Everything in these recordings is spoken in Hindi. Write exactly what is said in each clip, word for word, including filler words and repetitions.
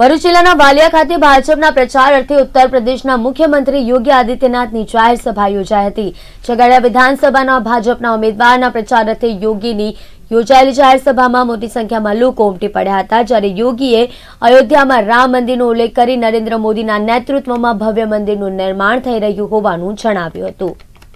ભરૂચ જિલ્લાના વાલિયા ખાતે ભાજપના પ્રચાર અર્થે ઉત્તર પ્રદેશના મુખ્યમંત્રી યોગી આદિત્યનાથની જાહેર સભા યોજાઈ હતી। ઝઘડિયા વિધાનસભાના ભાજપના ઉમેદવારના પ્રચાર અર્થે યોગીની યોજાયેલી જાહેર સભામાં મોટી સંખ્યામાં લોકો ઉમટી પડ્યા હતા। જ્યારે યોગીએ અયોધ્યામાં રામ મંદિરનો ઉલ્લેખ કરી નરેન્દ્ર મોદીના નેતૃત્વમાં ભવ્ય મંદિરનું નિર્માણ થઈ રહ્યું હોવાનું જણાવ્યું હતું।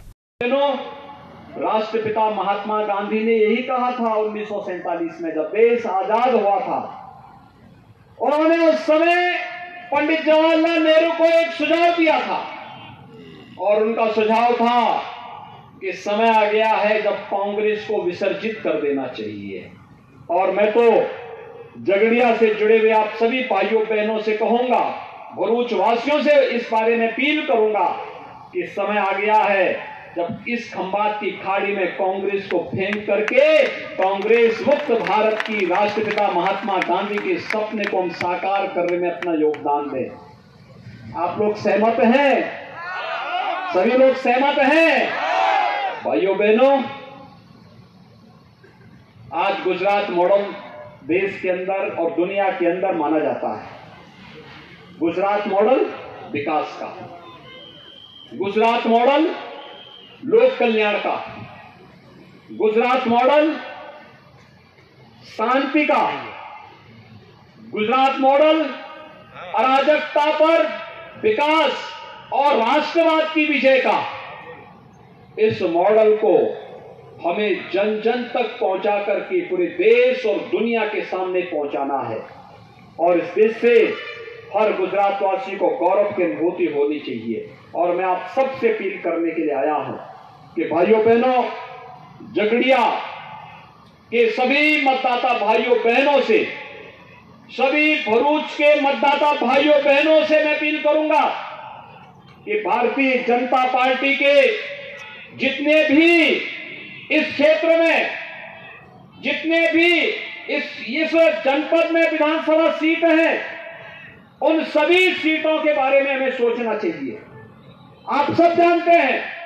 राष्ट्रपिता महात्मा गांधी ने यही कहा था उन्नीस सौ सैंतालीस में जब देश आजाद हुआ था। उन्होंने उस समय पंडित जवाहरलाल नेहरू को एक सुझाव दिया था और उनका सुझाव था कि समय आ गया है जब कांग्रेस को विसर्जित कर देना चाहिए। और मैं तो झगड़िया से जुड़े हुए आप सभी भाइयों बहनों से कहूंगा, भरूच वासियों से इस बारे में अपील करूंगा कि समय आ गया है जब इस खंबात की खाड़ी में कांग्रेस को फेंक करके कांग्रेस मुक्त भारत की राष्ट्रपिता महात्मा गांधी के सपने को हम साकार करने में अपना योगदान दें। आप लोग सहमत हैं? सभी लोग सहमत हैं? भाइयों बहनों, आज गुजरात मॉडल देश के अंदर और दुनिया के अंदर माना जाता है। गुजरात मॉडल विकास का, गुजरात मॉडल लोक कल्याण का, गुजरात मॉडल शांति का, गुजरात मॉडल अराजकता पर विकास और राष्ट्रवाद की विजय का। इस मॉडल को हमें जन जन तक पहुंचा करके पूरे देश और दुनिया के सामने पहुंचाना है और इस देश से हर गुजरातवासी को गौरव की अनुभूति होनी चाहिए। और मैं आप सबसे अपील करने के लिए आया हूं कि भाइयों बहनों, झगड़िया के सभी मतदाता भाइयों बहनों से, सभी भरूच के मतदाता भाइयों बहनों से मैं अपील करूंगा कि भारतीय जनता पार्टी के जितने भी इस क्षेत्र में, जितने भी इस इस जनपद में विधानसभा सीट हैं, उन सभी सीटों के बारे में हमें सोचना चाहिए। आप सब जानते हैं